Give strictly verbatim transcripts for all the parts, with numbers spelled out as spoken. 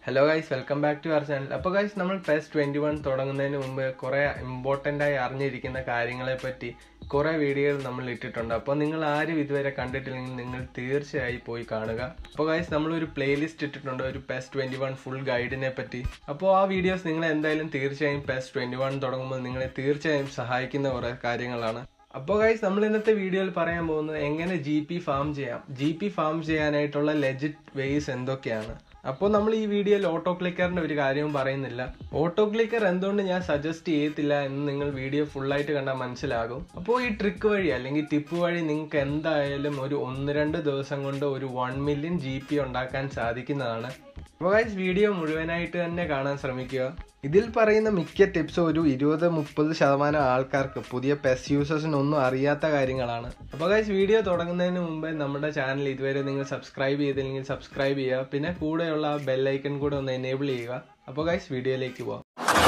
Hello guys, welcome back to our channel. അപ്പോൾ guys, നമ്മൾ PES twenty-one തുടങ്ങുന്നതിന് മുമ്പ് കുറേ ഇമ്പോർട്ടൻ്റ് ആയി അറിഞ്ഞിരിക്കുന്ന കാര്യങ്ങളെ പറ്റി കുറേ വീഡിയോകൾ നമ്മൾ ഇട്ടിട്ടുണ്ട്. അപ്പോൾ നിങ്ങൾ ആരും ഇതുവരെ കണ്ടിട്ടില്ലെങ്കിൽ നിങ്ങൾ തീർച്ചയായും പോയി കാണുക. അപ്പോൾ guys, നമ്മൾ ഒരു പ്ലേലിസ്റ്റ് ഇട്ടിട്ടുണ്ട് ഒരു PES twenty-one ഫുൾ ഗൈഡിനെ പറ്റി. അപ്പോൾ ആ വീഡിയോസ് നിങ്ങളെ എന്തായാലും തീർച്ചയായും PES twenty-one തുടങ്ങുമ്പോൾ നിങ്ങളെ തീർച്ചയായും സഹായിക്കുന്ന കുറേ കാര്യങ്ങളാണ്. അപ്പോൾ ഗൈസ്, നമ്മൾ ഇന്നത്തെ വീഡിയോയിൽ പറയാൻ പോകുന്നത് എങ്ങനെ ജി പി ഫാം ചെയ്യാം, ജി പി ഫാം ചെയ്യാനായിട്ടുള്ള ലെജിറ്റ് വേസ് എന്തൊക്കെയാണ്. അപ്പോൾ നമ്മൾ ഈ വീഡിയോയിൽ ഓട്ടോ ക്ലിക്കറിന്റെ ഒരു കാര്യവും പറയുന്നില്ല. ഓട്ടോ ക്ലിക്കർ എന്തുകൊണ്ട് ഞാൻ സജസ്റ്റ് ചെയ്യത്തില്ല എന്ന് നിങ്ങൾ വീഡിയോ ഫുള്ളായിട്ട് കണ്ടാൽ മനസ്സിലാകും. അപ്പോൾ ഈ ട്രിക്ക് വഴി അല്ലെങ്കിൽ ടിപ്പ് വഴി നിങ്ങൾക്ക് എന്തായാലും ഒരു ഒന്ന് രണ്ട് ദിവസം കൊണ്ട് ഒരു വൺ മില്യൺ ജി പി ഉണ്ടാക്കാൻ സാധിക്കുന്നതാണ്. അപ്പോൾ ഗൈസ്, വീഡിയോ മുഴുവനായിട്ട് തന്നെ കാണാൻ ശ്രമിക്കുക. ഇതിൽ പറയുന്ന മിക്ക ടിപ്സും ഒരു ഇരുപത് മുപ്പത് ശതമാനം ആൾക്കാർക്ക് പുതിയ പെസ് യൂസേഴ്സിനൊന്നും അറിയാത്ത കാര്യങ്ങളാണ്. അപ്പോൾ ഗൈസ്, വീഡിയോ തുടങ്ങുന്നതിന് മുമ്പേ നമ്മുടെ ചാനൽ ഇതുവരെ നിങ്ങൾ സബ്സ്ക്രൈബ് ചെയ്തില്ലെങ്കിൽ സബ്സ്ക്രൈബ് ചെയ്യുക, പിന്നെ കൂടെയുള്ള ബെല്ലൈക്കൺ കൂടെ ഒന്ന് എനേബിൾ ചെയ്യുക. അപ്പോൾ ഗൈസ്, വീഡിയോയിലേക്ക് പോവാം.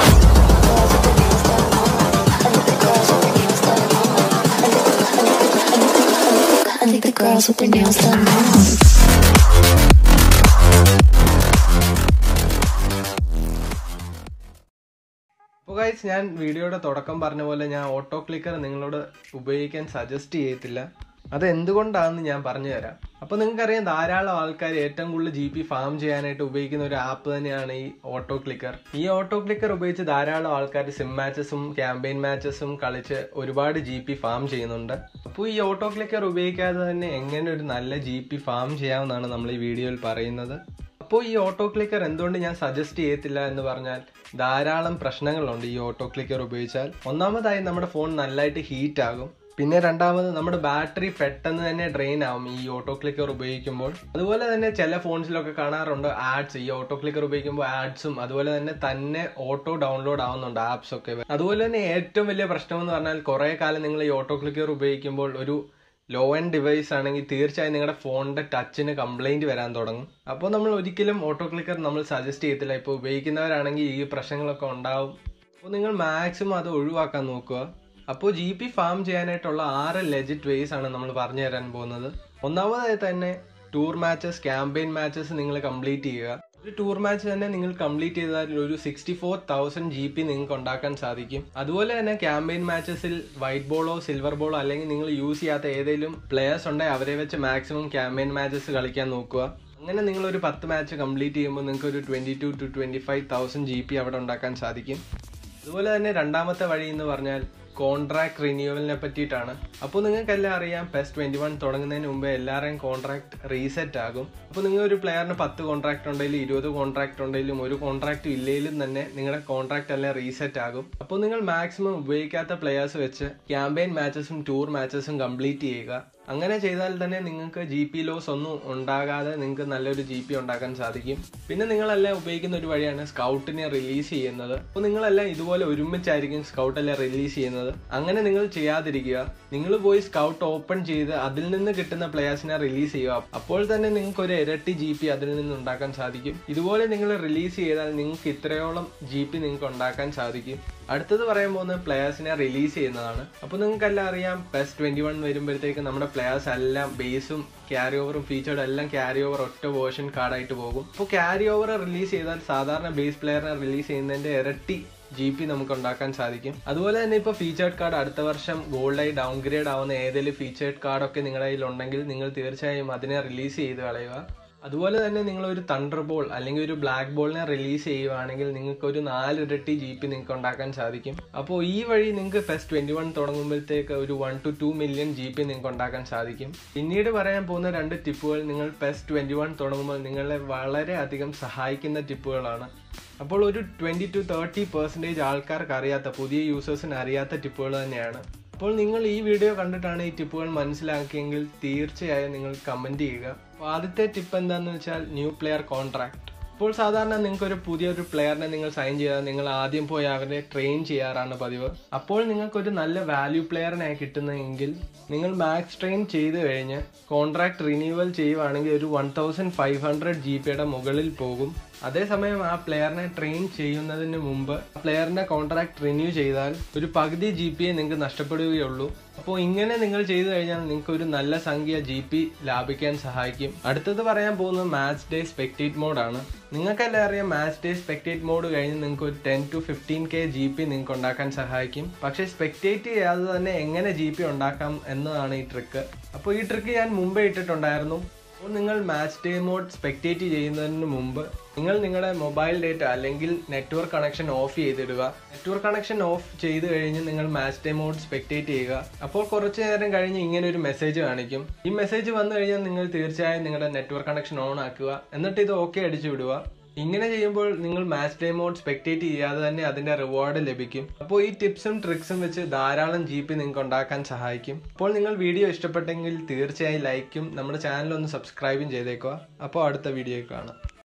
അപ്പോൾ ഗൈസ്, ഞാൻ വീഡിയോയുടെ തുടക്കം പറഞ്ഞ പോലെ ഞാൻ ഓട്ടോ ക്ലിക്കർ നിങ്ങളോട് ഉപയോഗിക്കാൻ സജസ്റ്റ് ചെയ്യത്തില്ല. അത് എന്തുകൊണ്ടാണെന്ന് ഞാൻ പറഞ്ഞു തരാം. അപ്പോൾ നിങ്ങൾക്കറിയാം, ധാരാളം ആൾക്കാർ ഏറ്റവും കൂടുതൽ ജി പി ഫാം ചെയ്യാനായിട്ട് ഉപയോഗിക്കുന്ന ഒരു ആപ്പ് തന്നെയാണ് ഈ ഓട്ടോ ക്ലിക്കർ. ഈ ഓട്ടോ ക്ലിക്കർ ഉപയോഗിച്ച് ധാരാളം ആൾക്കാർ സിം മാച്ചസും ക്യാമ്പയിൻ മാച്ചസും കളിച്ച് ഒരുപാട് ജി പി ഫാം ചെയ്യുന്നുണ്ട്. അപ്പോൾ ഈ ഓട്ടോ ക്ലിക്കർ ഉപയോഗിക്കാതെ തന്നെ എങ്ങനെ ഒരു നല്ല ജി പി ഫാം ചെയ്യാമെന്നാണ് നമ്മൾ ഈ വീഡിയോയിൽ പറയുന്നത്. അപ്പോൾ ഈ ഓട്ടോ ക്ലിക്കർ എന്തുകൊണ്ട് ഞാൻ സജസ്റ്റ് ചെയ്യത്തില്ല എന്ന് പറഞ്ഞാൽ ധാരാളം പ്രശ്നങ്ങളുണ്ട് ഈ ഓട്ടോ ക്ലിക്കർ ഉപയോഗിച്ചാൽ. ഒന്നാമതായി നമ്മുടെ ഫോൺ നല്ലതായിട്ട് ഹീറ്റ് ആകും. പിന്നെ രണ്ടാമത് നമ്മുടെ ബാറ്ററി പെട്ടെന്ന് തന്നെ ഡ്രെയിൻ ആവും ഈ ഓട്ടോ ക്ലിക്കർ ഉപയോഗിക്കുമ്പോൾ. അതുപോലെ തന്നെ ചില ഫോൺസിലൊക്കെ കാണാറുണ്ട് ആഡ്സ്, ഈ ഓട്ടോ ക്ലിക്കർ ഉപയോഗിക്കുമ്പോൾ ആഡ്സും അതുപോലെ തന്നെ തന്നെ ഓട്ടോ ഡൗൺലോഡ് ആവുന്നുണ്ട് ആപ്സ് ഒക്കെ. അതുപോലെ തന്നെ ഏറ്റവും വലിയ പ്രശ്നം എന്ന് പറഞ്ഞാൽ കുറേ കാലം നിങ്ങൾ ഈ ഓട്ടോ ക്ലിക്കർ ഉപയോഗിക്കുമ്പോൾ ഒരു ലോ എൻഡ് ഡിവൈസ് ആണെങ്കിൽ തീർച്ചയായും നിങ്ങളുടെ ഫോണിന്റെ ടച്ചിന് കംപ്ലൈന്റ് വരാൻ തുടങ്ങും. അപ്പോൾ നമ്മൾ ഒരിക്കലും ഓട്ടോ ക്ലിക്കർ നമ്മൾ സജസ്റ്റ് ചെയ്യത്തില്ല. ഇപ്പോൾ ഉപയോഗിക്കുന്നവരാണെങ്കിൽ ഈ പ്രശ്നങ്ങളൊക്കെ ഉണ്ടാവും. അപ്പോൾ നിങ്ങൾ മാക്സിമം അത് ഒഴിവാക്കാൻ നോക്കുക. അപ്പോൾ ജി പി ഫാം ചെയ്യാനായിട്ടുള്ള ആറ് ലെജിറ്റ് വേസ് ആണ് നമ്മൾ പറഞ്ഞു തരാൻ പോകുന്നത്. ഒന്നാമതായി തന്നെ ടൂർ മാച്ചസ്, ക്യാമ്പയിൻ മാച്ചസ് നിങ്ങൾ കംപ്ലീറ്റ് ചെയ്യുക. ഒരു ടൂർ മാച്ച് തന്നെ നിങ്ങൾ കംപ്ലീറ്റ് ചെയ്താൽ ഒരു sixty four thousand G P നിങ്ങൾക്ക് ഉണ്ടാക്കാൻ സാധിക്കും. അതുപോലെ തന്നെ ക്യാമ്പയിൻ മാച്ചസിൽ വൈറ്റ് ബോളോ സിൽവർ ബോളോ അല്ലെങ്കിൽ നിങ്ങൾ യൂസ് ചെയ്യാത്ത ഏതെങ്കിലും പ്ലെയേഴ്സ് ഉണ്ടെങ്കിൽ അവരെ വെച്ച് മാക്സിമം ക്യാമ്പയിൻ മാച്ചസ് കളിക്കാൻ നോക്കുക. അങ്ങനെ നിങ്ങൾ ഒരു പത്ത് മാച്ച് കംപ്ലീറ്റ് ചെയ്യുമ്പോൾ നിങ്ങൾക്ക് ഒരു twenty two to twenty five thousand G P അവിടെ ഉണ്ടാക്കാൻ സാധിക്കും. അതുപോലെ തന്നെ രണ്ടാമത്തെ വഴി എന്ന് പറഞ്ഞാൽ കോൺട്രാക്ട് റിന്യൂവലിനെ പറ്റിയിട്ടാണ്. അപ്പോൾ നിങ്ങൾക്കെല്ലാം അറിയാം, പെസ് ട്വന്റി വൺ തുടങ്ങുന്നതിന് മുമ്പ് എല്ലാവരെയും കോൺട്രാക്ട് റീസെറ്റ് ആകും. അപ്പോൾ നിങ്ങൾ ഒരു പ്ലെയറിന് പത്ത് കോൺട്രാക്ട് ഉണ്ടെങ്കിലും ഇരുപത് കോൺട്രാക്ട് ഉണ്ടെങ്കിലും ഒരു കോൺട്രാക്ട് ഇല്ലെങ്കിലും തന്നെ നിങ്ങളുടെ കോൺട്രാക്ട് എല്ലാം റീസെറ്റ് ആകും. അപ്പോൾ നിങ്ങൾ മാക്സിമം ഉപയോഗിക്കാത്ത പ്ലെയേഴ്സ് വെച്ച് ക്യാമ്പയിൻ മാച്ചസും ടൂർ മാച്ചസും കംപ്ലീറ്റ് ചെയ്യുക. അങ്ങനെ ചെയ്താൽ തന്നെ നിങ്ങൾക്ക് ജി പി ലോസ് ഒന്നും ഉണ്ടാകാതെ നിങ്ങൾക്ക് നല്ലൊരു ജി പി ഉണ്ടാക്കാൻ സാധിക്കും. പിന്നെ നിങ്ങളെല്ലാം ഉപയോഗിക്കുന്ന ഒരു വഴിയാണ് സ്കൗട്ടിനെ റിലീസ് ചെയ്യുന്നത്. അപ്പോൾ നിങ്ങളെല്ലാം ഇതുപോലെ ഒരുമിച്ചായിരിക്കും സ്കൗട്ടെല്ലാം റിലീസ് ചെയ്യുന്നത്. അങ്ങനെ നിങ്ങൾ ചെയ്യാതിരിക്കുക. നിങ്ങൾ പോയി സ്കൗട്ട് ഓപ്പൺ ചെയ്ത് അതിൽ നിന്ന് കിട്ടുന്ന പ്ലെയേഴ്സിനെ റിലീസ് ചെയ്യുക. അപ്പോൾ തന്നെ നിങ്ങൾക്ക് ഒരു ഇരട്ടി ജി പി അതിൽ നിന്ന് ഉണ്ടാക്കാൻ സാധിക്കും. ഇതുപോലെ നിങ്ങൾ റിലീസ് ചെയ്താൽ നിങ്ങൾക്ക് ഇത്രയോളം ജി പി നിങ്ങൾക്ക് ഉണ്ടാക്കാൻ സാധിക്കും. അടുത്തത് പറയാൻ പോകുന്നത് പ്ലെയേഴ്സിനെ റിലീസ് ചെയ്യുന്നതാണ്. അപ്പോൾ നിങ്ങൾക്കെല്ലാം അറിയാം, പെസ് ട്വന്റി വൺ വരുമ്പോഴത്തേക്ക് നമ്മുടെ പ്ലെയേഴ്സ് എല്ലാം ബേസും ക്യാരി ഓവറും ഫീച്ചേർഡും എല്ലാം ക്യാരി ഓവർ ഒറ്റ വേർഷൻ കാർഡായിട്ട് പോകും. അപ്പോൾ ക്യാരി ഓവർ റിലീസ് ചെയ്താൽ സാധാരണ ബേസ് പ്ലെയറിനെ റിലീസ് ചെയ്യുന്നതിന്റെ ഇരട്ടി ജി പി നമുക്ക് ഉണ്ടാക്കാൻ സാധിക്കും. അതുപോലെ തന്നെ ഇപ്പോൾ ഫീച്ചേർഡ് കാർഡ് അടുത്ത വർഷം ഗോൾഡായി ഡൗൺഗ്രേഡ് ആവുന്ന ഏതെങ്കിലും ഫീച്ചേർഡ് കാർഡൊക്കെ നിങ്ങളുടെ കയ്യിൽ ഉണ്ടെങ്കിൽ നിങ്ങൾ തീർച്ചയായും അതിനെ റിലീസ് ചെയ്ത് കളയുക. അതുപോലെ തന്നെ നിങ്ങളൊരു തണ്ടർ ബോൾ അല്ലെങ്കിൽ ഒരു ബ്ലാക്ക് ബോളിനെ റിലീസ് ചെയ്യുവാണെങ്കിൽ നിങ്ങൾക്ക് ഒരു നാല് ഇരട്ടി ജി പി നിങ്ങൾക്ക് ഉണ്ടാക്കാൻ സാധിക്കും. അപ്പോൾ ഈ വഴി നിങ്ങൾക്ക് പെസ് ട്വന്റി വൺ തുടങ്ങുമ്പോഴത്തേക്ക് ഒരു one to two million G P നിങ്ങൾക്ക് ഉണ്ടാക്കാൻ സാധിക്കും. പിന്നീട് പറയാൻ പോകുന്ന രണ്ട് ടിപ്പുകൾ നിങ്ങൾ പെസ് ട്വന്റി വൺ തുടങ്ങുമ്പോൾ നിങ്ങളെ വളരെ അധികം സഹായിക്കുന്ന ടിപ്പുകളാണ്. അപ്പോൾ ഒരു ട്വന്റി ടു തേർട്ടി പെർസെൻറ്റേജ് ആൾക്കാർക്ക് അറിയാത്ത, പുതിയ യൂസേഴ്സിന് അറിയാത്ത ടിപ്പുകൾ തന്നെയാണ്. അപ്പോൾ നിങ്ങൾ ഈ വീഡിയോ കണ്ടിട്ടാണ് ഈ ടിപ്പുകൾ മനസ്സിലാക്കിയെങ്കിൽ തീർച്ചയായും നിങ്ങൾ കമൻറ്റ് ചെയ്യുക. അപ്പോൾ ആദ്യത്തെ ടിപ്പ് എന്താണെന്ന് വെച്ചാൽ ന്യൂ പ്ലെയർ കോൺട്രാക്ട്. ഇപ്പോൾ സാധാരണ നിങ്ങൾക്കൊരു പുതിയൊരു പ്ലെയറിനെ നിങ്ങൾ സൈൻ ചെയ്താൽ നിങ്ങൾ ആദ്യം പോയി അവരെ ട്രെയിൻ ചെയ്യാറാണ് പതിവ്. അപ്പോൾ നിങ്ങൾക്കൊരു നല്ല വാല്യൂ പ്ലെയറിനെ കിട്ടുന്നതെങ്കിൽ നിങ്ങൾ മാക്സ് ട്രെയിൻ ചെയ്ത് കഴിഞ്ഞ് കോൺട്രാക്ട് റിന്യൂവൽ ചെയ്യുവാണെങ്കിൽ ഒരു one thousand five hundred G പിയുടെ മുകളിൽ പോകും. അതേസമയം ആ പ്ലെയറിനെ ട്രെയിൻ ചെയ്യുന്നതിന് മുമ്പ് പ്ലെയറിന്റെ കോൺട്രാക്ട് റിന്യൂ ചെയ്താൽ ഒരു പകുതി ജി പി നിങ്ങൾക്ക് നഷ്ടപ്പെടുകയുള്ളൂ. അപ്പോൾ ഇങ്ങനെ നിങ്ങൾ ചെയ്തു കഴിഞ്ഞാൽ നിങ്ങൾക്ക് ഒരു നല്ല സംഖ്യ ജി പി ലാഭിക്കാൻ സഹായിക്കും. അടുത്തത് പറയാൻ പോകുന്നത് മാച്ച് ഡേ സ്പെക്ടേറ്റ് മോഡാണ്. നിങ്ങൾക്കെല്ലാം അറിയാം, മാച്ച് ഡേ സ്പെക്ടേറ്റ് മോഡ് കഴിഞ്ഞ് നിങ്ങൾക്ക് ഒരു ten to fifteen K G P നിങ്ങൾക്ക് ഉണ്ടാക്കാൻ സഹായിക്കും. പക്ഷേ സ്പെക്ടേറ്റ് ചെയ്യാതെ തന്നെ എങ്ങനെ ജി പി ഉണ്ടാക്കാം എന്നതാണ് ഈ ട്രിക്ക്. അപ്പോൾ ഈ ട്രിക്ക് ഞാൻ മുമ്പേ ഇട്ടിട്ടുണ്ടായിരുന്നു. അപ്പോൾ നിങ്ങൾ മാച്ച് ഡേ മോഡ് സ്പെക്ടേറ്റ് ചെയ്യുന്നതിന് മുമ്പ് നിങ്ങൾ നിങ്ങളുടെ മൊബൈൽ ഡേറ്റ അല്ലെങ്കിൽ നെറ്റ്വർക്ക് കണക്ഷൻ ഓഫ് ചെയ്തിടുക. നെറ്റ്വർക്ക് കണക്ഷൻ ഓഫ് ചെയ്ത് കഴിഞ്ഞ് നിങ്ങൾ മാച്ച് ഡേ മോഡ് സ്പെക്ടേറ്റ് ചെയ്യുക. അപ്പോൾ കുറച്ച് നേരം കഴിഞ്ഞ് ഇങ്ങനെ ഒരു മെസ്സേജ് കാണിക്കും. ഈ മെസ്സേജ് വന്നു കഴിഞ്ഞാൽ നിങ്ങൾ തീർച്ചയായും നിങ്ങളുടെ നെറ്റ്വർക്ക് കണക്ഷൻ ഓൺ ആക്കുക, എന്നിട്ട് ഇത് ഓക്കെ അടിച്ചു വിടുക. ഇങ്ങനെ ചെയ്യുമ്പോൾ നിങ്ങൾ മാച്ച് ഡേ മോഡ് സ്പെക്ടേറ്റ് ചെയ്യാതെ തന്നെ അതിന്റെ റിവാർഡ് ലഭിക്കും. അപ്പോൾ ഈ ടിപ്സും ട്രിക്സും വെച്ച് ധാരാളം ജി പി നിങ്ങൾക്ക് ഉണ്ടാക്കാൻ സഹായിക്കും. അപ്പോൾ നിങ്ങൾ വീഡിയോ ഇഷ്ടപ്പെട്ടെങ്കിൽ തീർച്ചയായും ലൈക്കും നമ്മുടെ ചാനൽ ഒന്ന് സബ്സ്ക്രൈബും ചെയ്തേക്കുക. അപ്പോൾ അടുത്ത വീഡിയോയിൽ കാണാം.